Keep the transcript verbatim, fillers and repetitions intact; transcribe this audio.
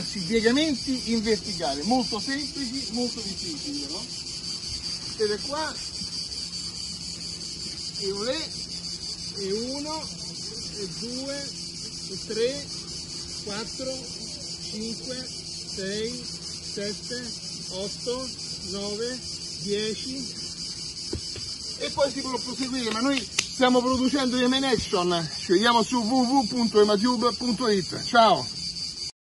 farsi piegamenti in verticale, molto semplici, molto difficili però. Vedete qua, e olè, e uno, e due, e tre, quattro, cinque, sei, sette, otto, nove, dieci e poi si può proseguire, ma noi stiamo producendo Emain Action, ci vediamo su w w w punto ematube punto it, ciao!